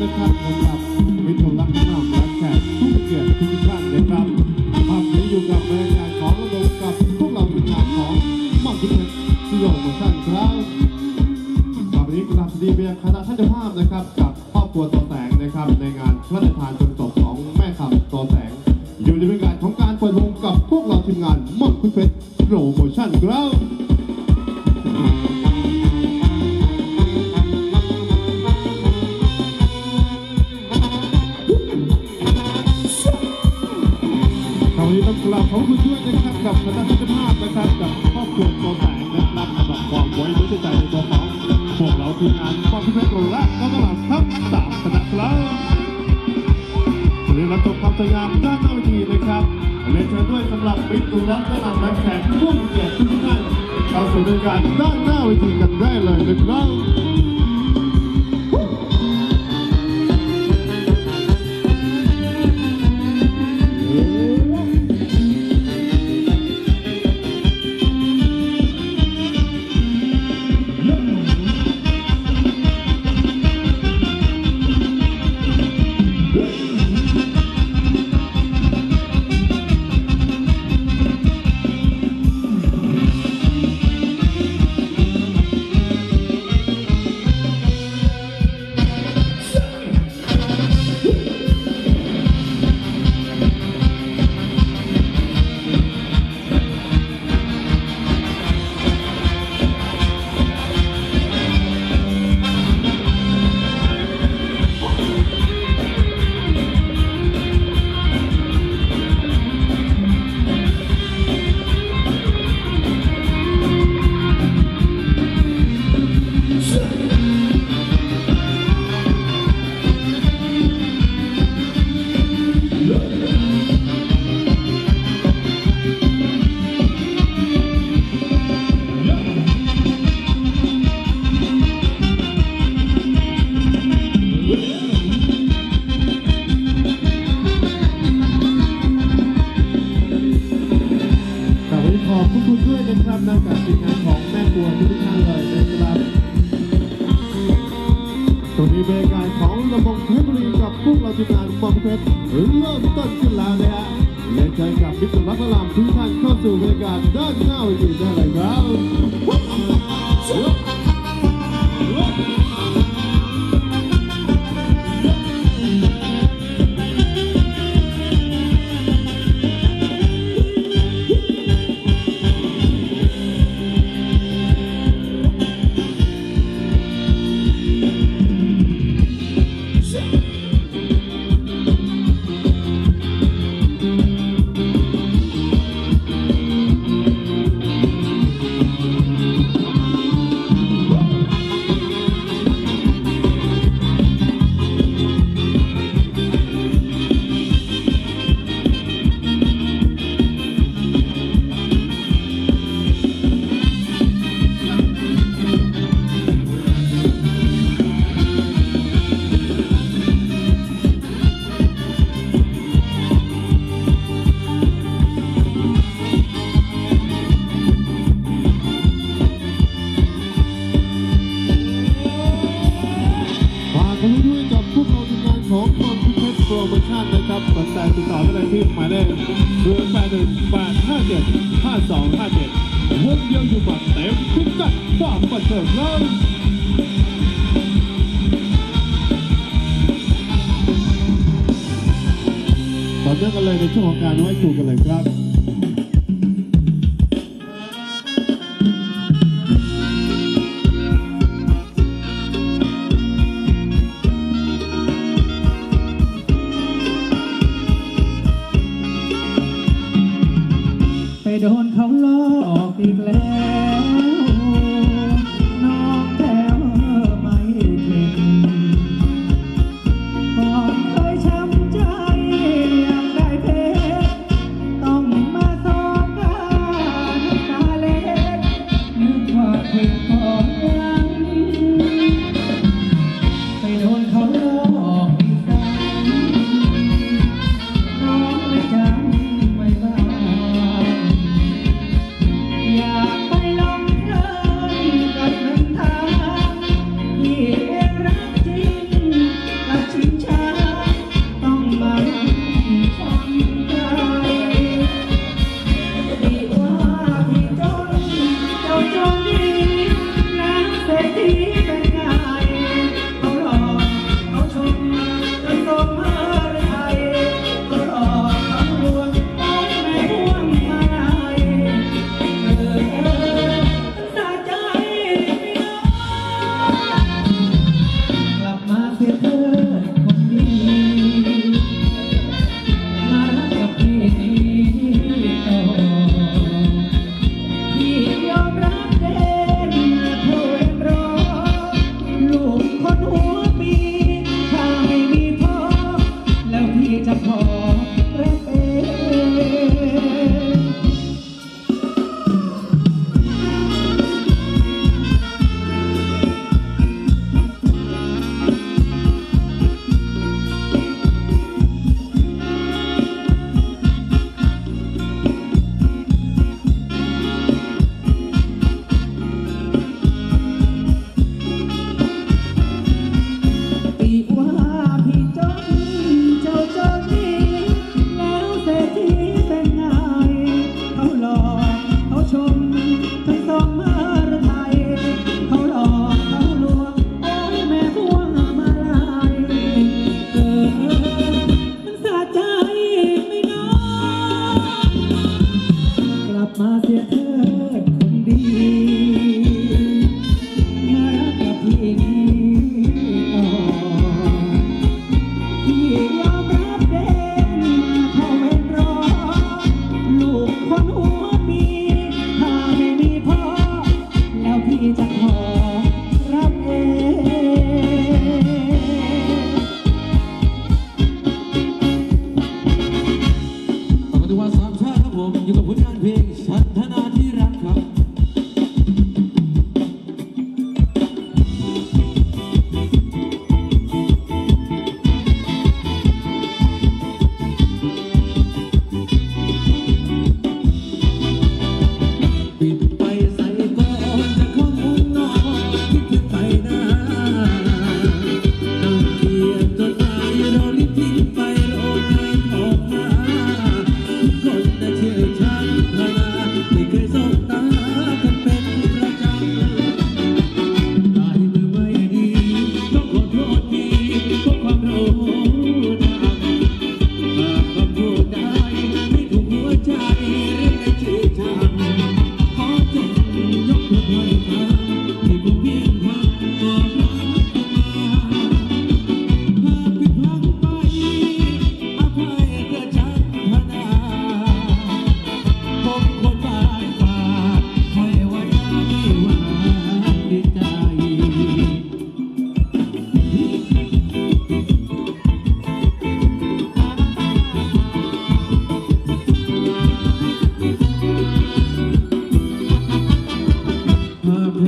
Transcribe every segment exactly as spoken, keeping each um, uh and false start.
นะครับสำหรับวิทยุรักนำและแขกผู้เกียรติทุกท่านนะครับภาพนี้อยู่กับบรรยากาศของระบบกับพวกเราทีมงานของมังคุดเพชรที่โยงของท่านครับภาพนี้กราบสวัสดีเบียร์คณะท่านเจ้าภาพนะครับกับครอบครัวตัวแสงนะครับในงานพระราชทานเพลิงศพของแม่คำตัวแสงอยู่ในบรรยากาศของการเปิดวงกับพวกเราทีมงานมังคุดเพชรโปรโมชั่นครับวันนี้ต้องกราบขอบคุณด้วยนะครับกับคณะเจ้าภาพนะครับกับครอบครัวตัวแสงนะครับสำหรับความไว้วางใจในตัวของพวกเราทีมงานมังคุดเพชรและก็ตลาดทั้งสามคณะครับวันนี้เราจบความสวยงามด้านหน้าเวทีนะครับเรียนเชิญด้วยสำหรับวิทยุรักนำและแขกผู้เกียรติทุกท่านเข้าสู่บรรยากาศด้านหน้าเวทีกันได้เลยนะครับตรงนี้เป็นการของระบบเพชรบุรีกับพวกเราทีมงานมังคุดเพชรเริ่มต้นขึ้นแล้วนะฮะเล่นใจกับมิตรรักนำทุกท่านเข้าสู่บรรยากาศด้านหน้าเวทีได้เลยครับโปรโมชั่นนะครับสนใจติดต่อได้ที่หมายเลขศูนย์แปดหนึ่งแปดห้าเจ็ดห้าสองห้าเจ็ดวงเดียวอยู่บัดเต็มพิกัดความบันเทิงแล้วต่อเนื่องกันเลยในช่วงของการไหว้ครูกันเลยครับโดนเขาหลอกอีกแล้วน้องแก้วไม่เข็ดก่อนเคยช้ำใจอยากได้เพชรต้องมาสอนกันตาเล็กนึกว่าผิดของยังไปโดนเขาหลอกอีกแล้วน้องไม่จำไม่บ้าอยาก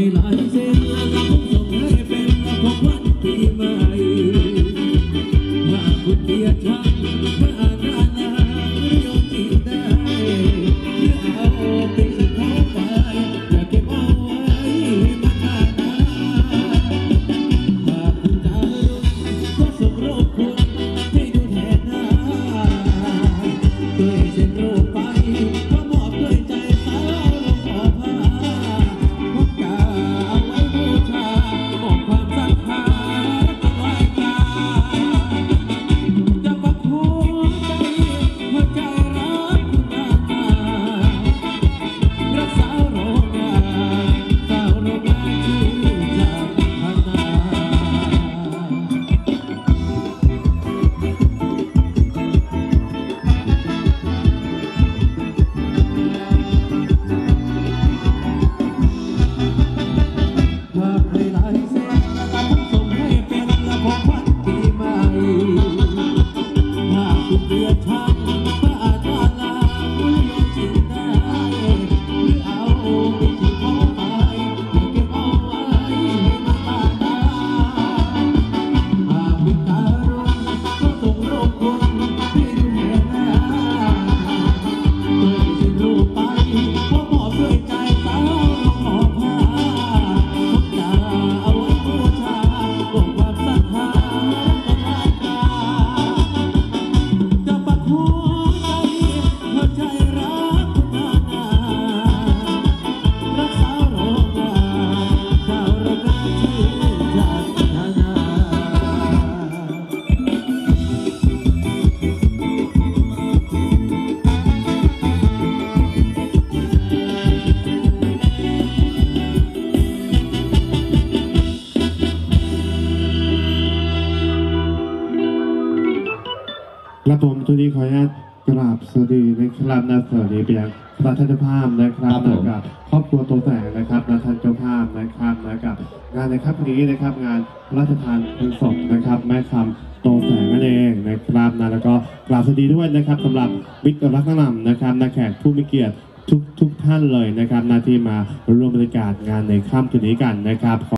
หลายเส้นแล้วก็ผมส่งให้เป็นของขวัญปีใหม่ถ้าคุณเดียดฉันถ้าอ่านอ่านอ่านหรือยอมจีบได้หรือเอาไปสักเขาไปอย่าเก็บเอาไว้มันนานๆหากคุณจะรู้ก็ส่งรูปคุณให้ดูแทนหน้าด้วยเส้นรูปไปก็มอบด้วยใจสาวลงขอผ้าพบกาเอาไว้บูชามอบความศรัทธาตลอดกาลจะปักหัวใจหัวใจรักคุณนานๆรักสาวโรงงานสาวโรงงานชื่อจากพนา หากใครหลายเส้นผมส่งให้เป็นของขวัญปีใหม่ถ้าคุณเดือดช้ำก็อาจว่าลาผู้ยอมจริงได้หรือเอาไปที่เขาไปอย่าเก็บเอาไว้ให้มันตายได้หากมีการุณก็ส่งรูปคุณให้ดูแลหน้าด้วยเส้นรูปไปเพราะมอบด้วยใจสาวลงขอผ้า จะเอาไว้บูชาบอกความศรัทธาตลอดกาลจะปักหัวใจหัวใจรักคุณนานๆรักสาวโรงงานสาวโรงงานชื่อจากนานาครับผมทุกทีขออนุญาตกราบสวัสดีนะครับนะสวัสดีไปยังพระท่านเจ้าภาพนะครับนะครับครอบครัวตัวแสงนะครับนะท่านเจ้าภาพนะครับนะครับงานในค่ำนี้นะครับงานพระราชทานเพลิงศพนะครับแม่คำโตแสงนั่นเองนะครับนะแล้วก็กราบสวัสดีด้วยนะครับสำหรับมิตรรักนำนะครับนักแขกผู้มีเกียรติทุกทุกท่านเลยนะครับนาที่มาร่วมบรรยากาศงานในค่ำคืนนี้กันนะครับ